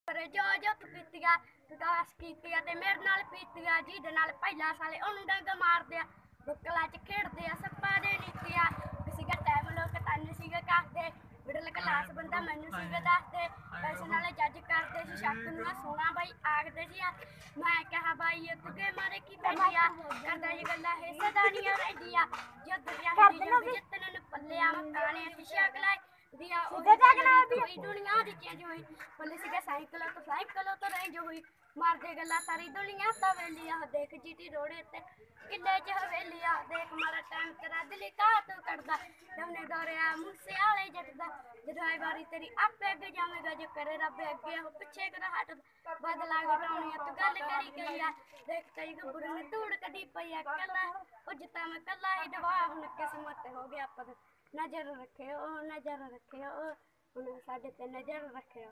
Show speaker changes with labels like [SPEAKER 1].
[SPEAKER 1] जो जो तू पीतिया विकास कीतिया ते मेरे नाल पीतिया जिहदे नाल पहिला साले ओनू डंग मारदे आ बुकला च खेडदे आ सप्पा दे नीतिया किसी का टाइम लोग ताने सीगे कहदे मिडल क्लास बंदा मैनू सीगे दसदे पैसे नाल जज करदे सी शक नू सोना बाई आखदे सी मैं कहा बाई तुगे मारे की पैंदिया करदा जी गल्ला हिस्सेदारियां रहिंदियां जो दुनिया दी जितने नू पल्लिया मकाने पिछे अगला दिया कोई दुनिया दी चेंज हुई पुलिस के साइकिलों तो रेंज हुई मार दे गला सारी दुनिया तवेलिया देख जीटी रोड़े ते किले च हवेलिया देख मारा टाइम तेरा दिली का तू करदा दमने दौड़िया मुझसे आले जटदा जदोई बारी तेरी आपे अगे जावेगा जो करे रब अगे हो पीछे कर हट बदला घबराउनी तू गल करी गई है देख कई गबरू ने तूड़ कदी पई कला उजता मैं कला ही दवा हुन किस्मत हो गया पर नजर रखे ओ हुन साडे ते नजर रखे।